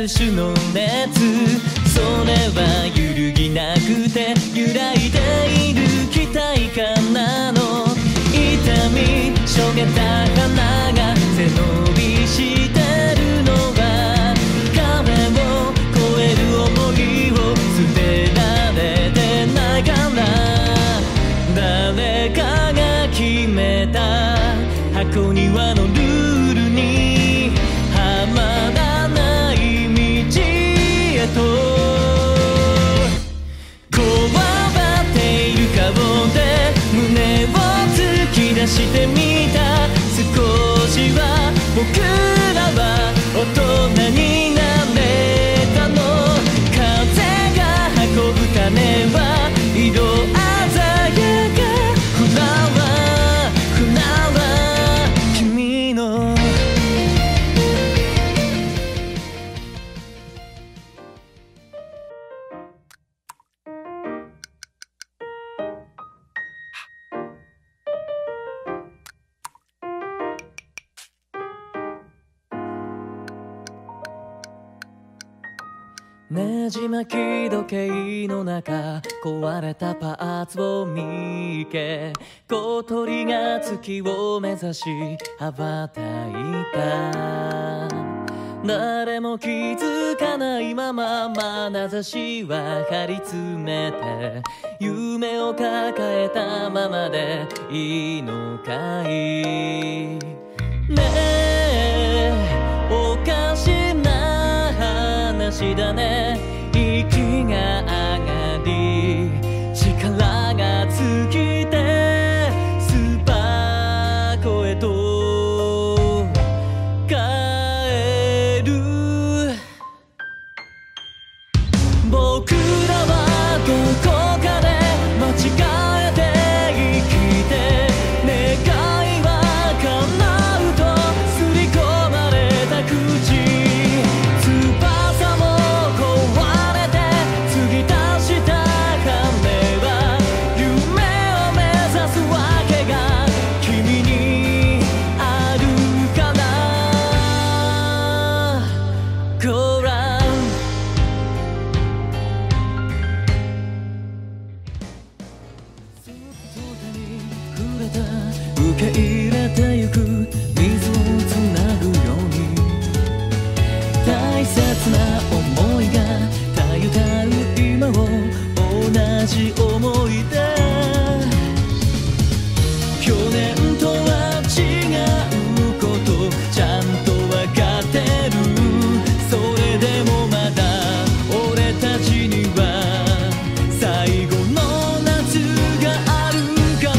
る種の熱、それは揺るぎなくて揺らいでいる期待感なの。痛みしょげた花が背伸びしてるのは壁を越える想いを捨てられてないから。誰かが決めた箱庭のルールにはまらない道へとこわばっている顔で胸を突き出してみた。少しは僕らは大人になれたの。風が運ぶ種は色鮮やかフラワー君のねじ巻き時計の中壊れたパーツを見っけ小鳥が月を目指し羽ばたいた。誰も気づかないまま眼差しは張り詰めて夢を抱えたままでいいのかい。ねえおかしな話だね。息が上がり力が尽きて巣箱へと帰る。僕らはどこかで間違えて生きて願いは叶うと刷り込まれた口。受け入れてゆく水をつなぐように大切な思いがたゆたう今を同じ思い出。去年とは違うことちゃんと分かってる。それでもまだ俺たちには最後の夏があるから。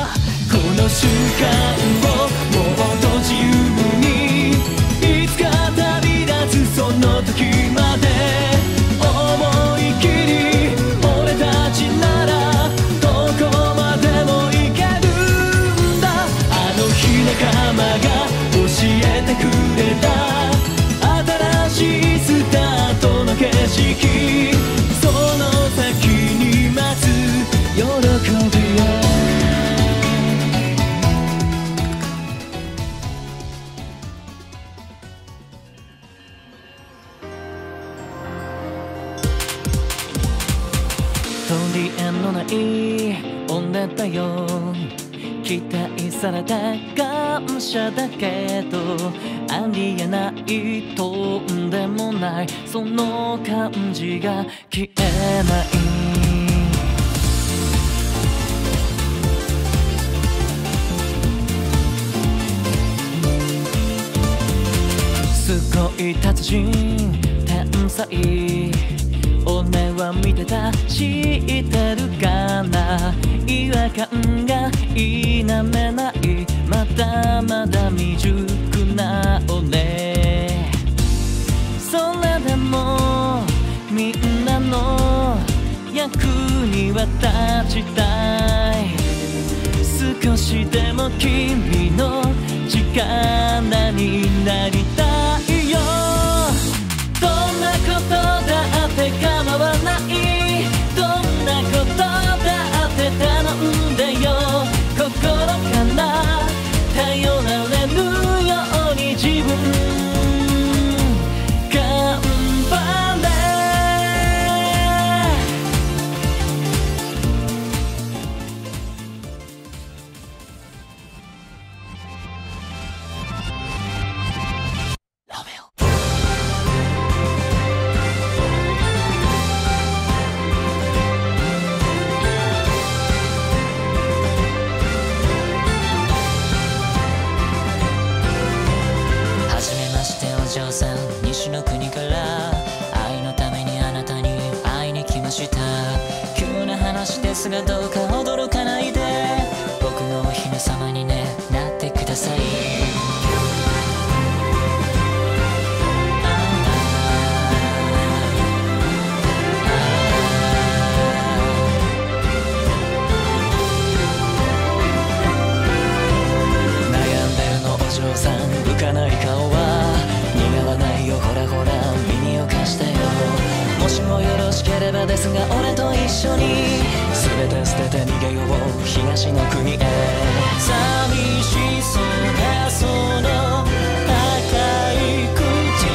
この瞬間をもっと自由にいつか旅立つその時まで思い切り俺たちならどこまでも行けるんだ。あの日仲間が教えてくれた新しいスタートの景色、その先に待つ喜びを取り柄のないおねだよ。期待された感謝だけどありえないとんでもないその感じが消えない。すごい達人天才俺は見てた知ってるかな。違和感が否めないまだまだ未熟な俺。それでもみんなの役には立ちたい。少しでも君の力になりたいよ。どんなことだって構わない。どんなことだって頼んでよ。心から頼られるように自分頑ほらほら耳を貸してよ。もしもよろしければですが俺と一緒に全て捨てて逃げよう東の国へ。寂しそうなその赤い唇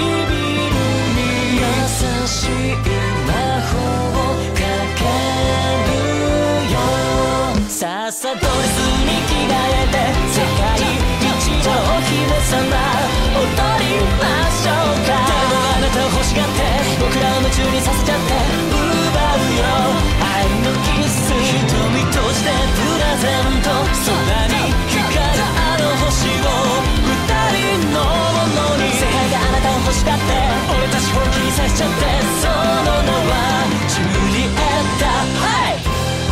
に優しい魔法かけるよ。さっさドレスに着替えて世界一のお姫様踊りましょうか。誰もがあなたを欲しがって僕らを夢中にさせちゃって奪うよ愛のキス。瞳閉じてプレゼント空に光るあの星を二人のものに。世界があなたを欲しがって俺たち本気にさせちゃって。その名はジュリエッタ。はい。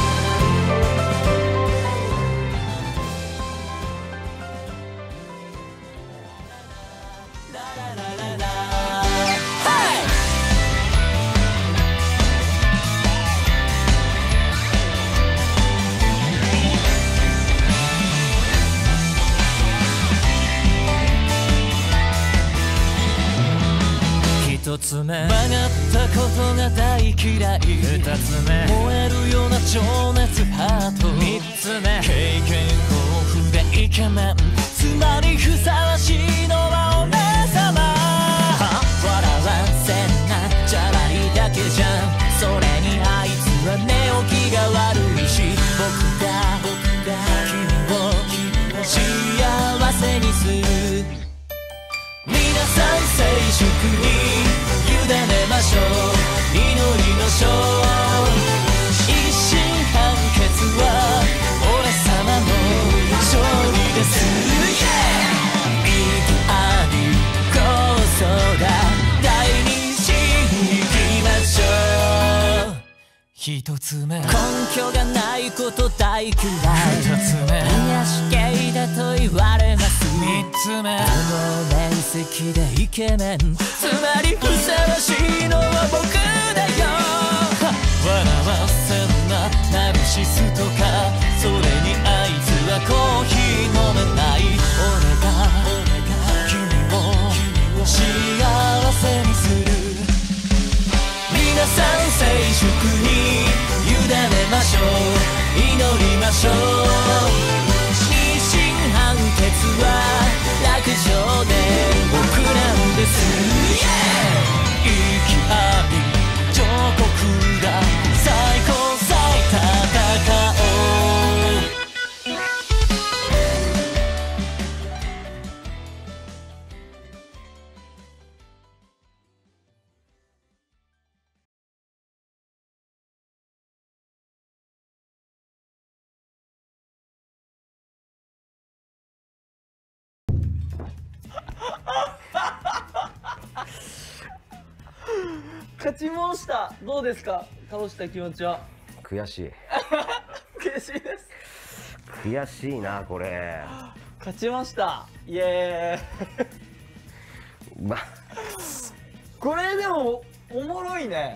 一つ目曲がったことが大嫌い。二つ目燃えるような情熱ハート。三つ目経験豊富でイケメン。つまりふさわしいのはお姉様。笑わせなチャラいだけじゃん。それにあいつは寝起きが悪いし僕が君を幸せにする。皆さん静粛に委ねましょう祈りましょう。一審判決は俺様の勝利です。意義ありこそが第二審に行きましょう。一つ目根拠がないこと大嫌い。二つ目癒し系だと言われます。三つ目この面積でイケメン。つまりふさわしいのは僕だよ。笑わせんなナルシストか。それにあいつはコーヒー飲めない。俺が君を幸せにする。皆さん静粛に委ねましょう祈りましょう。二審判決は楽勝で僕なんです。生きあり彫刻だ最高さえ戦おう。 勝ちました。どうですか、倒した気持ちは。 悔しい悔しいです。 悔しいなこれ。 勝ちました。イエーイまこれでもおもろいね。